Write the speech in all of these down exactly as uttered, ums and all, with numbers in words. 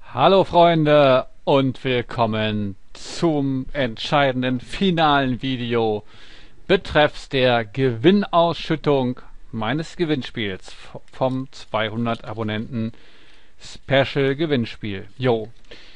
Hallo Freunde und willkommen zum entscheidenden finalen Video betreffs der Gewinnausschüttung meines Gewinnspiels vom zweihundert Abonnenten Special Gewinnspiel. Jo.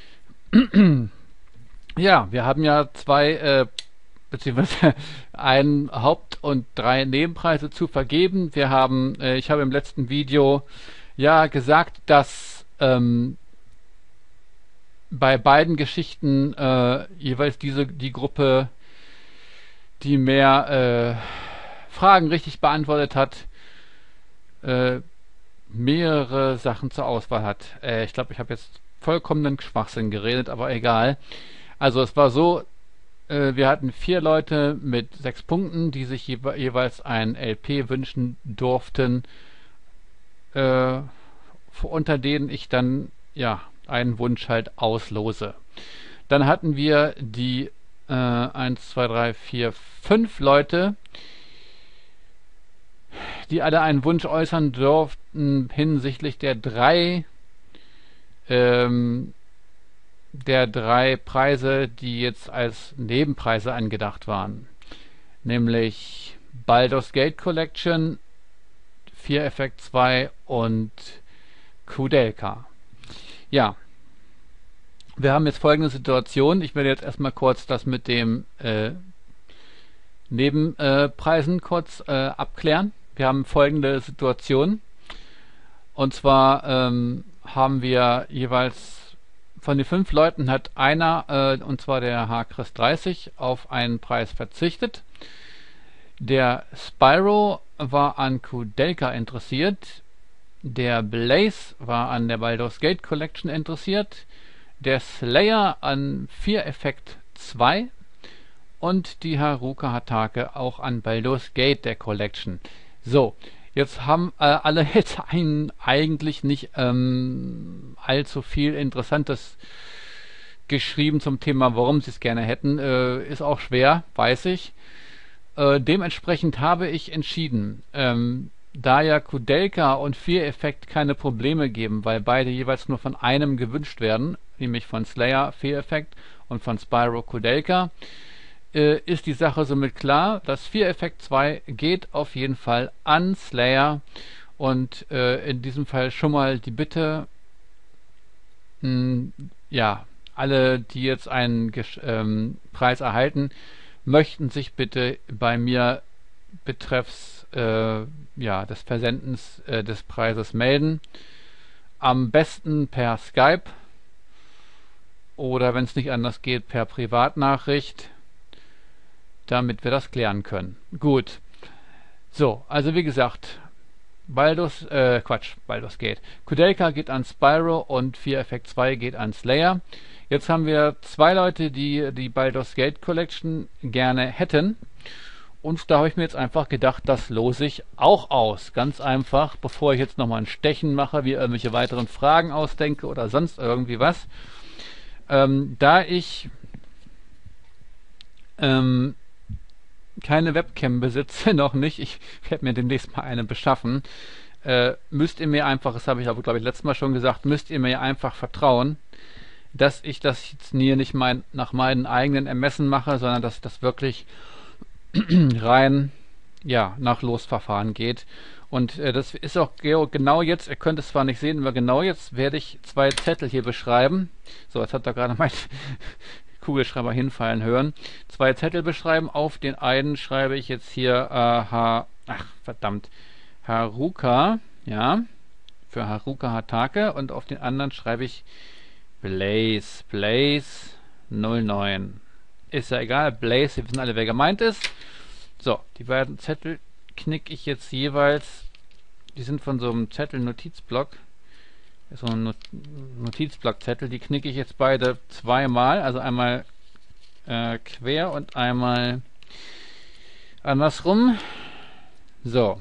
Ja, wir haben ja zwei äh, beziehungsweise einen Haupt- und drei Nebenpreise zu vergeben. Wir haben, äh, ich habe im letzten Video ja gesagt, dass ähm, bei beiden Geschichten äh, jeweils diese die Gruppe, die mehr äh, Fragen richtig beantwortet hat, äh, mehrere Sachen zur Auswahl hat. Äh, ich glaube, ich habe jetzt vollkommenen Schwachsinn geredet, aber egal. Also es war so, äh, wir hatten vier Leute mit sechs Punkten, die sich jewe jeweils ein L P wünschen durften, äh, unter denen ich dann ja einen Wunsch halt auslose. Dann hatten wir die äh, eins, zwei, drei, vier, fünf Leute, die alle einen Wunsch äußern durften hinsichtlich der drei ähm, der drei Preise, die jetzt als Nebenpreise angedacht waren. Nämlich Baldur's Gate Collection, Fear Effect zwei und Koudelka. Ja, wir haben jetzt folgende Situation. Ich werde jetzt erstmal kurz das mit dem äh, Nebenpreisen äh, kurz äh, abklären. Wir haben folgende Situation. Und zwar ähm, haben wir jeweils von den fünf Leuten hat einer, äh, und zwar der H. Chris dreißig, auf einen Preis verzichtet. Der Spyro war an Koudelka interessiert. Der Blaze war an der Baldur's Gate Collection interessiert, der Slayer an Fear Effect zwei und die Haruka Hatake auch an Baldur's Gate der Collection. So, jetzt haben äh, alle jetzt ein, eigentlich nicht ähm, allzu viel Interessantes geschrieben zum Thema, warum sie es gerne hätten. Äh, ist auch schwer, weiß ich. Äh, dementsprechend habe ich entschieden, ähm, da ja Koudelka und Fear Effect keine Probleme geben, weil beide jeweils nur von einem gewünscht werden, nämlich von Slayer Fear Effect und von Spyro Koudelka, äh, ist die Sache somit klar. Das Fear Effect zwei geht auf jeden Fall an Slayer und äh, in diesem Fall schon mal die Bitte, mh, ja, alle, die jetzt einen Gesch ähm, Preis erhalten, möchten sich bitte bei mir betreffs äh, ja, des Versendens äh, des Preises melden. Am besten per Skype oder wenn es nicht anders geht, per Privatnachricht, damit wir das klären können. Gut. So, also wie gesagt, Baldur's, äh, Quatsch, Baldur's Gate. Koudelka geht an Spyro und Fear Effect zwei geht an Slayer. Jetzt haben wir zwei Leute, die die Baldur's Gate Collection gerne hätten. Und da habe ich mir jetzt einfach gedacht, das lose ich auch aus. Ganz einfach, bevor ich jetzt nochmal ein Stechen mache, wie irgendwelche weiteren Fragen ausdenke oder sonst irgendwie was. Ähm, da ich ähm, keine Webcam besitze, noch nicht, ich werde mir demnächst mal eine beschaffen, äh, müsst ihr mir einfach, das habe ich aber glaube ich letztes Mal schon gesagt, müsst ihr mir einfach vertrauen, dass ich das jetzt hier nicht mein, nach meinen eigenen Ermessen mache, sondern dass das wirklich rein ja nach Losverfahren geht. Und äh, das ist auch genau jetzt, ihr könnt es zwar nicht sehen, aber genau jetzt werde ich zwei Zettel hier beschreiben. So, jetzt hat da gerade mein Kugelschreiber hinfallen hören. Zwei Zettel beschreiben. Auf den einen schreibe ich jetzt hier äh, H, ach verdammt, Haruka, ja, für Haruka Hatake, und auf den anderen schreibe ich Blaze, Blaze null neun. Ist ja egal, Blaze, wir wissen alle, wer gemeint ist. So, die beiden Zettel knicke ich jetzt jeweils, die sind von so einem Zettel-Notizblock, so ein Not Notizblock-Zettel, die knicke ich jetzt beide zweimal, also einmal äh, quer und einmal andersrum. So.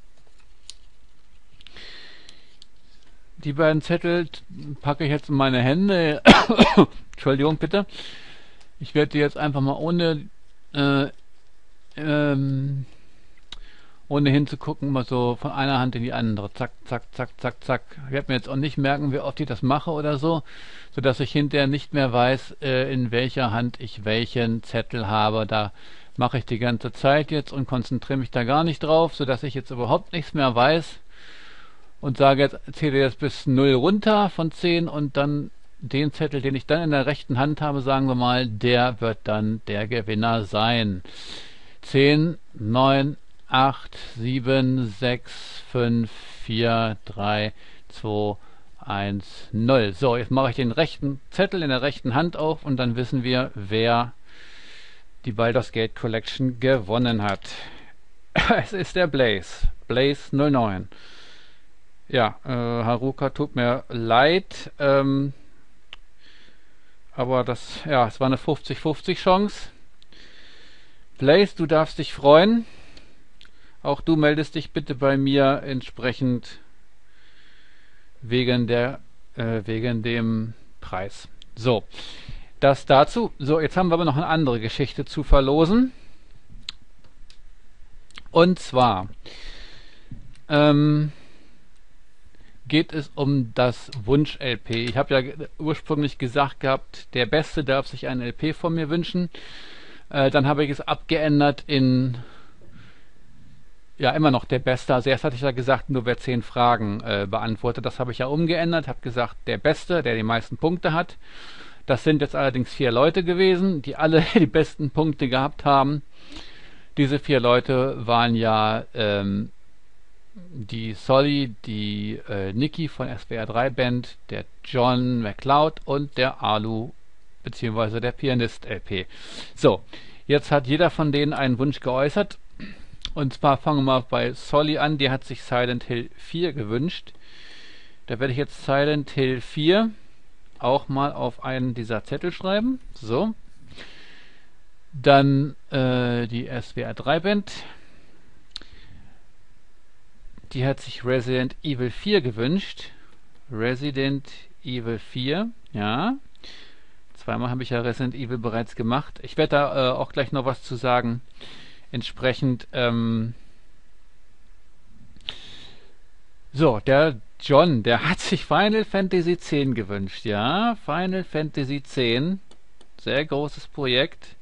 Die beiden Zettel packe ich jetzt in meine Hände. Entschuldigung bitte. Ich werde die jetzt einfach mal ohne äh, ähm, ohne hinzugucken, immer so von einer Hand in die andere. Zack, zack, zack, zack, zack. Ich werde mir jetzt auch nicht merken, wie oft ich das mache oder so, sodass ich hinterher nicht mehr weiß, äh, in welcher Hand ich welchen Zettel habe. Da mache ich die ganze Zeit jetzt und konzentriere mich da gar nicht drauf, sodass ich jetzt überhaupt nichts mehr weiß und sage jetzt, zähle jetzt bis null runter von zehn und dann den Zettel, den ich dann in der rechten Hand habe, sagen wir mal, der wird dann der Gewinner sein. zehn, neun, acht, sieben, sechs, fünf, vier, drei, zwei, eins, null. So, jetzt mache ich den rechten Zettel in der rechten Hand auf und dann wissen wir, wer die Baldur's Gate Collection gewonnen hat. Es ist der Blaze. Blaze null neun. Ja, äh, Haruka, tut mir leid. Ähm, aber das, ja, es war eine fünfzig fünfzig Chance. Blaze, du darfst dich freuen. Auch du meldest dich bitte bei mir entsprechend wegen der, äh, wegen dem Preis. So. Das dazu. So, jetzt haben wir aber noch eine andere Geschichte zu verlosen. Und zwar ähm, geht es um das Wunsch-L P. Ich habe ja ursprünglich gesagt gehabt, der Beste darf sich ein L P von mir wünschen. Äh, dann habe ich es abgeändert in, ja, immer noch der Beste. Also erst hatte ich ja gesagt, nur wer zehn Fragen äh, beantwortet. Das habe ich ja umgeändert, habe gesagt, der Beste, der die meisten Punkte hat. Das sind jetzt allerdings vier Leute gewesen, die alle die besten Punkte gehabt haben. Diese vier Leute waren ja ähm, die Solly, die äh, Niki von S W R drei Band, der John McCloud und der Alu beziehungsweise der Pianist L P. So, jetzt hat jeder von denen einen Wunsch geäußert. Und zwar fangen wir mal bei Solly an, die hat sich Silent Hill vier gewünscht. Da werde ich jetzt Silent Hill vier auch mal auf einen dieser Zettel schreiben. So. Dann äh, die S W R drei Band. Die hat sich Resident Evil vier gewünscht. Resident Evil vier, ja. Zweimal habe ich ja Resident Evil bereits gemacht. Ich werde da äh, auch gleich noch was zu sagen. Entsprechend, ähm so, der John, der hat sich Final Fantasy X gewünscht, ja. Final Fantasy X, sehr großes Projekt.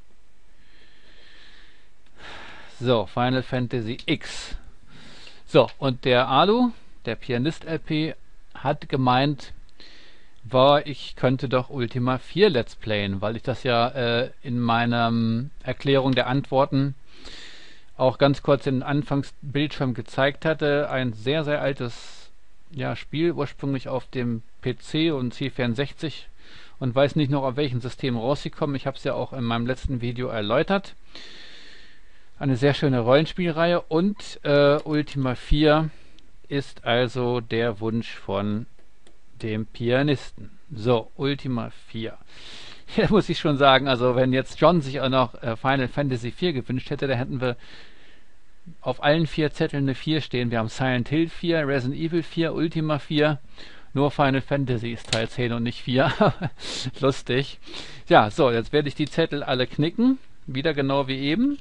So, Final Fantasy X. So, und der Alu, der Pianist L P, hat gemeint, war, ich könnte doch Ultima vier Let's Playen, weil ich das ja äh, in meiner ähm, Erklärung der Antworten auch ganz kurz in den Anfangsbildschirm gezeigt hatte. Ein sehr, sehr altes ja, Spiel, ursprünglich auf dem P C und C vierundsechzig und weiß nicht noch, auf welchem System rausgekommen. Ich habe es ja auch in meinem letzten Video erläutert. Eine sehr schöne Rollenspielreihe und äh, Ultima vier ist also der Wunsch von dem Pianisten. So, Ultima vier. Hier muss ich schon sagen, also wenn jetzt John sich auch noch äh, Final Fantasy vier gewünscht hätte, da hätten wir auf allen vier Zetteln eine vier stehen. Wir haben Silent Hill vier, Resident Evil vier, Ultima vier. Nur Final Fantasy ist Teil zehn und nicht vier. Lustig. Ja, so, jetzt werde ich die Zettel alle knicken. Wieder genau wie eben.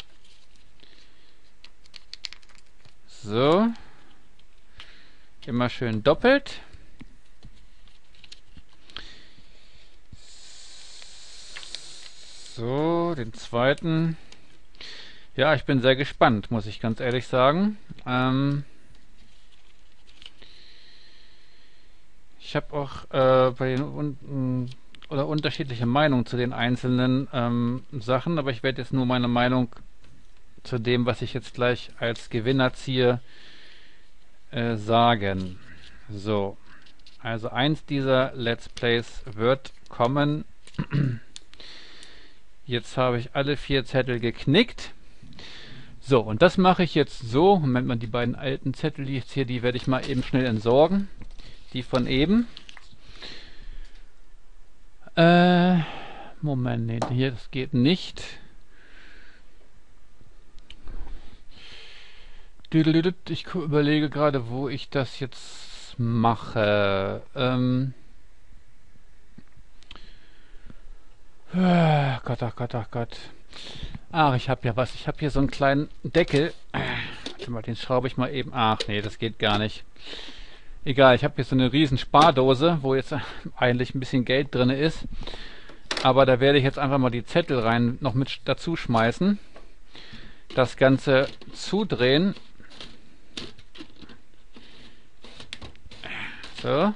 So. Immer schön doppelt. So, den zweiten. Ja, ich bin sehr gespannt, muss ich ganz ehrlich sagen. Ähm ich habe auch äh, bei den un oder unterschiedliche Meinungen zu den einzelnen ähm, Sachen, aber ich werde jetzt nur meine Meinung zu dem, was ich jetzt gleich als Gewinner ziehe, äh, sagen. So, also eins dieser Let's Plays wird kommen. Jetzt habe ich alle vier Zettel geknickt. So, und das mache ich jetzt so. Moment mal, die beiden alten Zettel, die jetzt hier, die werde ich mal eben schnell entsorgen. Die von eben. Äh, Moment, nee, hier, das geht nicht. Ich überlege gerade, wo ich das jetzt mache. Ähm... Gott, ach Gott, ach Gott. Ach, ich habe ja was. Ich habe hier so einen kleinen Deckel. Warte mal, den schraube ich mal eben. Ach nee, das geht gar nicht. Egal, ich habe hier so eine riesen Spardose, wo jetzt eigentlich ein bisschen Geld drin ist. Aber da werde ich jetzt einfach mal die Zettel rein noch mit dazu schmeißen. Das Ganze zudrehen. So.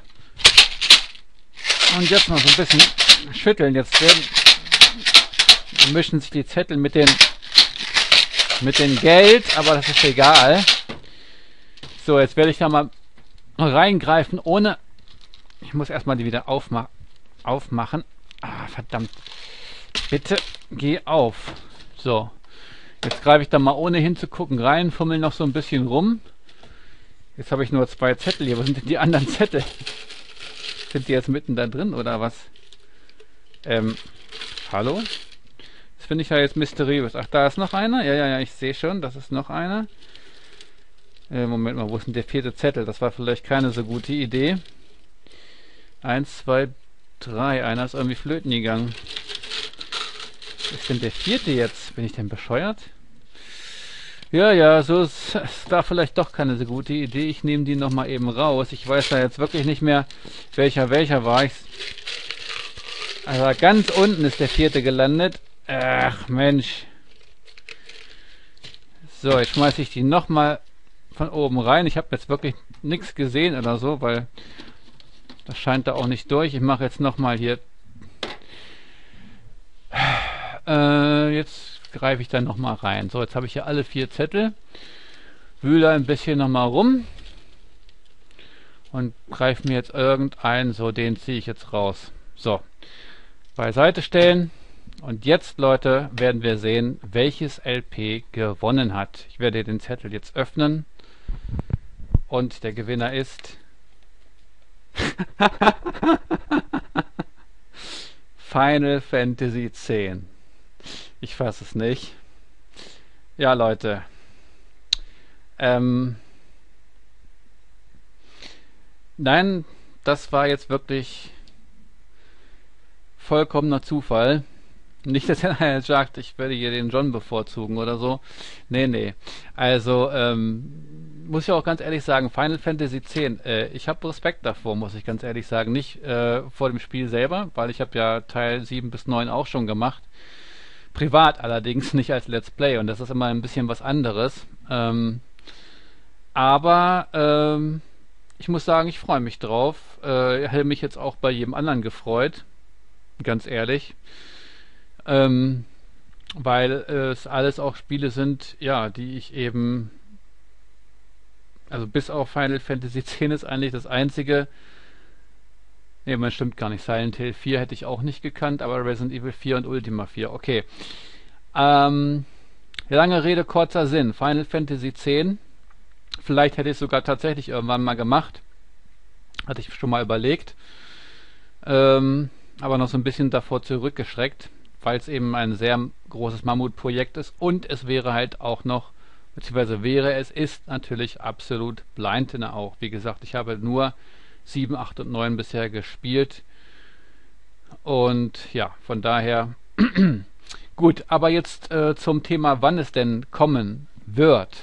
Und jetzt noch so ein bisschen schütteln. Jetzt werden, mischen sich die Zettel mit den mit dem Geld, aber das ist egal. So, jetzt werde ich da mal reingreifen, ohne... Ich muss erstmal die wieder aufma aufmachen. Ah, verdammt. Bitte, geh auf. So. Jetzt greife ich da mal ohne hinzugucken rein, fummel noch so ein bisschen rum. Jetzt habe ich nur zwei Zettel hier. Wo sind denn die anderen Zettel? Sind die jetzt mitten da drin oder was? Ähm, hallo? Das finde ich ja jetzt mysteriös. Ach, da ist noch einer? Ja, ja, ja, ich sehe schon, das ist noch einer. Äh, Moment mal, wo ist denn der vierte Zettel? Das war vielleicht keine so gute Idee. Eins, zwei, drei. Einer ist irgendwie flöten gegangen. Was ist denn der vierte jetzt? Bin ich denn bescheuert? Ja, ja, so ist, es war vielleicht doch keine so gute Idee. Ich nehme die nochmal eben raus. Ich weiß da jetzt wirklich nicht mehr, welcher welcher war. Ich, also ganz unten ist der vierte gelandet. Ach Mensch. So, jetzt schmeiße ich die nochmal von oben rein. Ich habe jetzt wirklich nichts gesehen oder so, weil das scheint da auch nicht durch. Ich mache jetzt nochmal hier. Äh, jetzt greife ich dann nochmal rein. So, jetzt habe ich hier alle vier Zettel. Wühle ein bisschen nochmal rum. Und greife mir jetzt irgendeinen. So, den ziehe ich jetzt raus. So. Beiseite stellen. Und jetzt, Leute, werden wir sehen, welches L P gewonnen hat. Ich werde den Zettel jetzt öffnen. Und der Gewinner ist... Final Fantasy X. Ich fasse es nicht. Ja, Leute. Ähm... Nein, das war jetzt wirklich vollkommener Zufall. Nicht, dass er jetzt sagt, ich werde hier den John bevorzugen oder so. Nee, nee. Also, ähm, muss ich auch ganz ehrlich sagen, Final Fantasy X, äh, ich habe Respekt davor, muss ich ganz ehrlich sagen. Nicht äh, vor dem Spiel selber, weil ich habe ja Teil sieben bis neun auch schon gemacht. Privat allerdings, nicht als Let's Play. Und das ist immer ein bisschen was anderes. Ähm, aber, ähm, ich muss sagen, ich freue mich drauf. Äh, hätte mich jetzt auch bei jedem anderen gefreut. Ganz ehrlich. Ähm, weil es alles auch Spiele sind, ja, die ich eben, also bis auf Final Fantasy X ist eigentlich das einzige, ne, man stimmt gar nicht, Silent Hill vier hätte ich auch nicht gekannt, aber Resident Evil vier und Ultima vier, okay. Ähm, lange Rede, kurzer Sinn, Final Fantasy X, vielleicht hätte ich es sogar tatsächlich irgendwann mal gemacht, hatte ich schon mal überlegt, ähm, aber noch so ein bisschen davor zurückgeschreckt, weil es eben ein sehr großes Mammutprojekt ist und es wäre halt auch noch, beziehungsweise wäre es, ist natürlich absolut blind auch. Wie gesagt, ich habe nur sieben, acht und neun bisher gespielt und ja, von daher gut, aber jetzt äh, zum Thema, wann es denn kommen wird.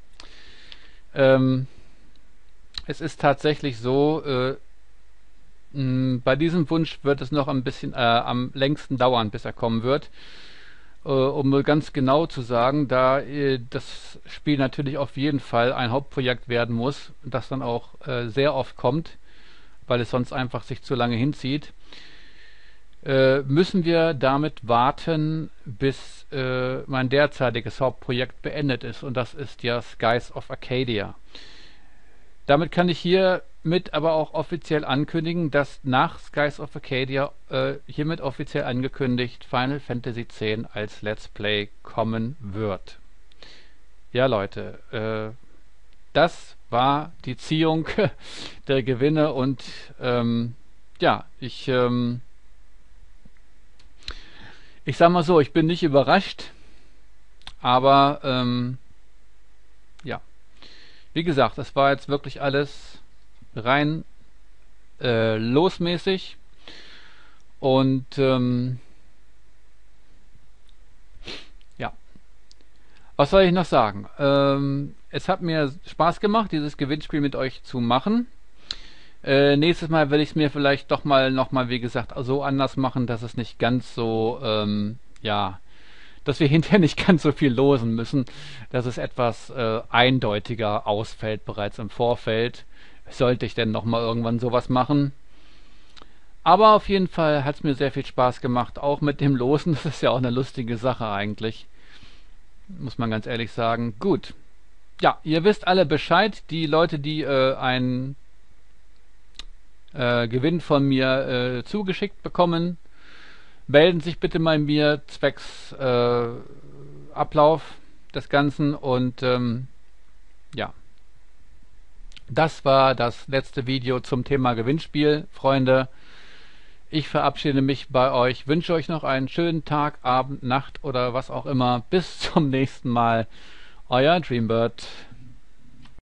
Ähm, es ist tatsächlich so, äh, bei diesem Wunsch wird es noch ein bisschen äh, am längsten dauern, bis er kommen wird. Äh, um ganz genau zu sagen, da äh, das Spiel natürlich auf jeden Fall ein Hauptprojekt werden muss, das dann auch äh, sehr oft kommt, weil es sonst einfach sich zu lange hinzieht, äh, müssen wir damit warten, bis äh, mein derzeitiges Hauptprojekt beendet ist, und das ist ja Skies of Arcadia. Damit kann ich hiermit aber auch offiziell ankündigen, dass nach Skies of Arcadia äh, hiermit offiziell angekündigt Final Fantasy X als Let's Play kommen wird. Ja, Leute, äh, das war die Ziehung der Gewinne und ähm, ja, ich ähm, ich sag mal so, ich bin nicht überrascht, aber ähm, ja. Wie gesagt, das war jetzt wirklich alles rein äh, losmäßig und ähm, ja, was soll ich noch sagen? Ähm, es hat mir Spaß gemacht, dieses Gewinnspiel mit euch zu machen. Äh, nächstes Mal werde ich es mir vielleicht doch mal nochmal, wie gesagt, so anders machen, dass es nicht ganz so, ähm, ja, dass wir hinterher nicht ganz so viel losen müssen, dass es etwas äh, eindeutiger ausfällt bereits im Vorfeld. Sollte ich denn nochmal irgendwann sowas machen? Aber auf jeden Fall hat es mir sehr viel Spaß gemacht, auch mit dem Losen. Das ist ja auch eine lustige Sache eigentlich, muss man ganz ehrlich sagen. Gut, ja, ihr wisst alle Bescheid. Die Leute, die äh, einen äh, Gewinn von mir äh, zugeschickt bekommen, melden sich bitte bei mir zwecks äh, Ablauf des Ganzen. Und ähm, ja, das war das letzte Video zum Thema Gewinnspiel, Freunde. Ich verabschiede mich bei euch, wünsche euch noch einen schönen Tag, Abend, Nacht oder was auch immer. Bis zum nächsten Mal. Euer Dreambird.